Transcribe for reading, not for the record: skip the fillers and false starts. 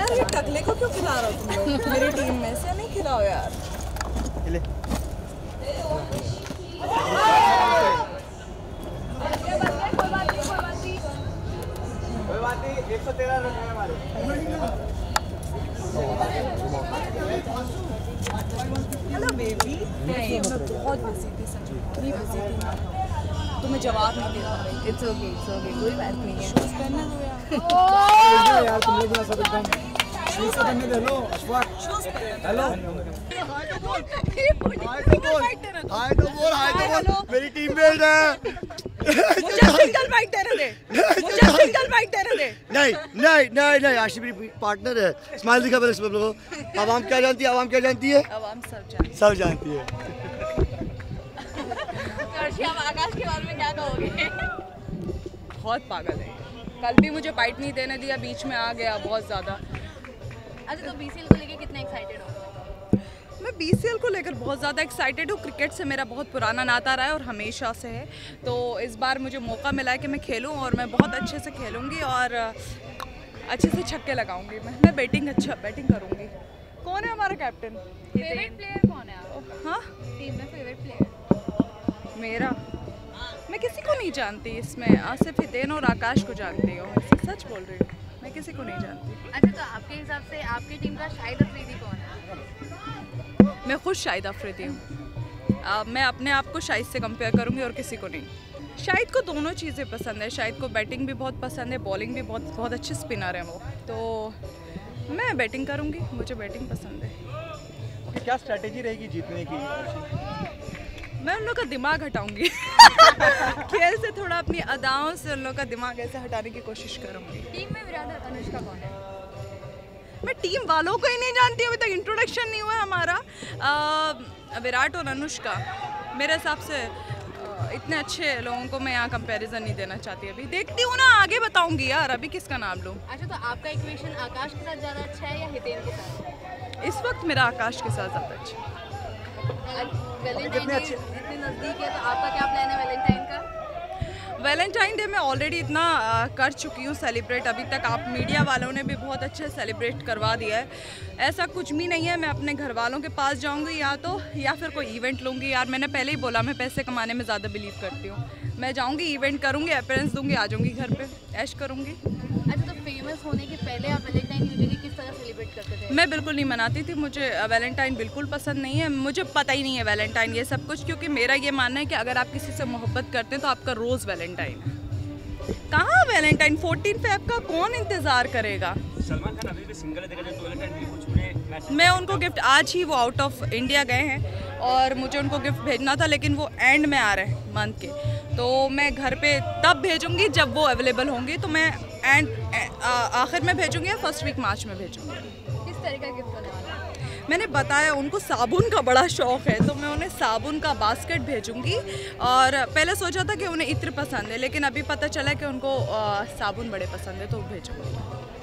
यार ये टकले को क्यों खिला रहे हो तुम लोग? मेरी टीम में से नहीं खिलाओ यार। कोई बात नहीं 113 रन है हमारे। Hello baby. नहीं मैं बहुत बिजी थी, सच में इतनी बिजी थी ना, तुम्हें जवाब नहीं दे पा रही। इट्स ओके कोई बात नहीं है। शूज पहनने दो यार। यार तुम लोग सब एकदम शूज पहनने दे लो। अशफाक हेलो हाय तो बोल मेरी टीममेट है। मुझे सिंगल बाइट देने दे, मुझे सिंगल बाइट देने दे। नहीं नहीं नहीं नहीं आशी मेरी पार्टनर है। स्माइल दिखा पहले सब लोगों को। आवाम क्या जानती है? आवाम क्या जानती है? आवाम सब सब जानती है। आप आकाश के बारे में क्या कहोगे? बहुत पागल है। कल भी मुझे बाइट नहीं देने दिया, बीच में आ गया बहुत ज़्यादा। अच्छा तो बीसीएल को लेके कितना एक्साइटेड हो? मैं बीसीएल को लेकर बहुत ज़्यादा एक्साइटेड हूँ। क्रिकेट से मेरा बहुत पुराना नाता रहा है और हमेशा से है, तो इस बार मुझे मौका मिला है कि मैं खेलूँ और मैं बहुत अच्छे से खेलूँगी और अच्छे से छक्के लगाऊंगी। मैं बैटिंग करूँगी। कौन है हमारा कैप्टन? फेवरेट प्लेयर कौन है आपका? हाँ टीम में फेवरेट प्लेयर मेरा, मैं किसी को नहीं जानती इसमें, सिर्फ हितेन और आकाश को जानती हूँ। सच बोल रही हूँ, मैं किसी को नहीं जानती। अच्छा तो आपके हिसाब से आपकी टीम का शाहिद अफरीदी कौन है? मैं खुद शाहिद अफरीदी हूँ। मैं अपने आप को शाहिद से कंपेयर करूँगी और किसी को नहीं। शाहिद को दोनों चीज़ें पसंद है। शाहिद को बैटिंग भी बहुत पसंद है, बॉलिंग भी बहुत अच्छे स्पिनर हैं वो, तो मैं बैटिंग करूँगी, मुझे बैटिंग पसंद है। क्या स्ट्रैटेजी रहेगी जीतने की? मैं उन लोग का दिमाग हटाऊंगी। खेल से थोड़ा अपनी अदाओं से उन लोग का दिमाग ऐसे हटाने की कोशिश करूंगी। टीम में विराट और अनुष्का कौन है? मैं टीम वालों को ही नहीं जानती, अभी तक इंट्रोडक्शन नहीं हुआ है हमारा। विराट और अनुष्का मेरे हिसाब से इतने अच्छे लोगों को मैं यहाँ कंपैरिजन नहीं देना चाहती। अभी देखती हूँ ना, आगे बताऊंगी यार, अभी किसका नाम लूँ। अच्छा तो आपका इक्वेशन आकाश के साथ ज़्यादा अच्छा है या हितेन के साथ? इस वक्त मेरा आकाश के साथ ज़्यादा अच्छा। वैलेंटाइन डे इतने नज़दीक है तो आपका क्या प्लान है वैलेंटाइन का? वैलेंटाइन डे मैं ऑलरेडी इतना कर चुकी हूँ सेलिब्रेट। अभी तक आप मीडिया वालों ने भी बहुत अच्छे सेलिब्रेट करवा दिया है। ऐसा कुछ भी नहीं है, मैं अपने घर वालों के पास जाऊँगी या फिर कोई इवेंट लूँगी। यार मैंने पहले ही बोला, मैं पैसे कमाने में ज़्यादा बिलीव करती हूँ। मैं जाऊँगी, इवेंट करूँगी, अपीयरेंस दूँगी, आ जाऊँगी घर पे, ऐश करूँगी। अच्छा तो फेमस होने के पहले आप वैलेंटाइन यूजुअली किस तरह सेलिब्रेट करते थे? मैं बिल्कुल नहीं मनाती थी। मुझे वैलेंटाइन बिल्कुल पसंद नहीं है, मुझे पता ही नहीं है वैलेंटाइन ये सब कुछ, क्योंकि मेरा ये मानना है कि अगर आप किसी से मोहब्बत करते हैं तो आपका रोज़ वैलेंटाइन है। कहाँ वैलेंटाइन? 14 फेब का कौन इंतज़ार करेगा? सलमान खान अभी भी सिंगल है, देखा जाए तो वैलेंटाइन डे कुछ उन्हें मैसेज। मैं उनको गिफ्ट, आज ही वो आउट ऑफ इंडिया गए हैं और मुझे उनको गिफ्ट भेजना था, लेकिन वो एंड में आ रहे हैं मंथ के, तो मैं घर पे तब भेजूंगी जब वो अवेलेबल होंगी। तो मैं आखिर में भेजूंगी या फर्स्ट वीक मार्च में भेजूंगी। किस तरह का गिफ्ट होने वाला है? मैंने बताया उनको साबुन का बड़ा शौक़ है, तो मैं उन्हें साबुन का बास्केट भेजूंगी। और पहले सोचा था कि उन्हें इत्र पसंद है, लेकिन अभी पता चला कि उनको साबुन बड़े पसंद है, तो भेजूंगी।